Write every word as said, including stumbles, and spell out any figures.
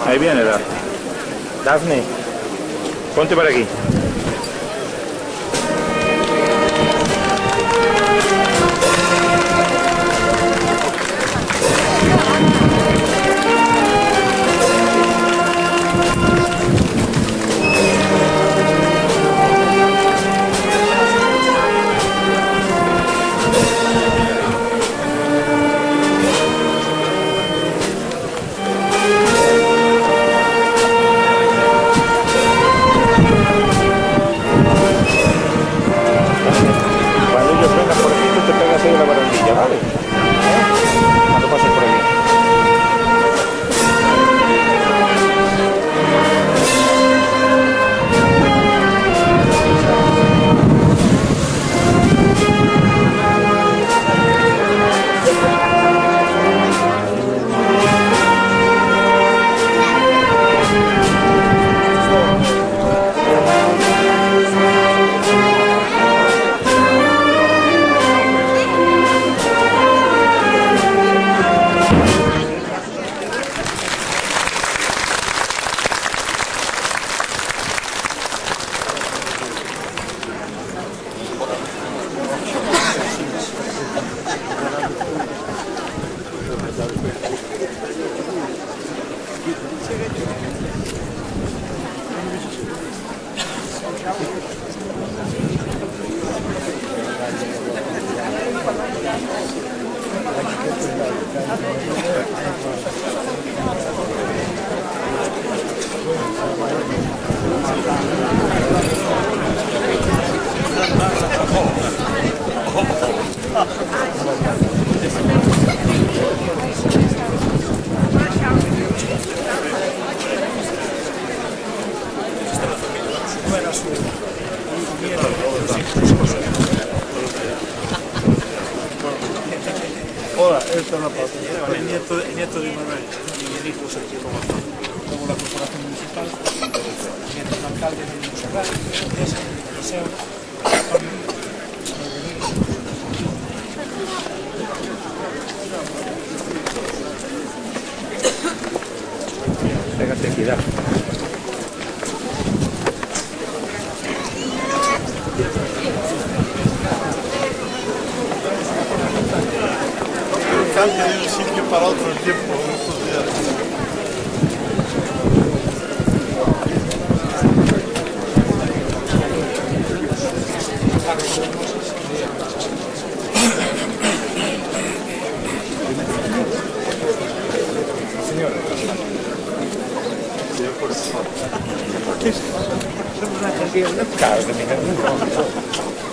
Ahí viene Dafne. Dafne, ponte para aquí. Hola, esta es la parte. El nieto, el nieto de Manuel y el hijo se como luego la corporación municipal, el nieto del alcalde de Montserrat, el museo, Pégate aquí, da. Cambia de un sitio para otro el tiempo, estos días. Señora. ¿Qué es? Claro,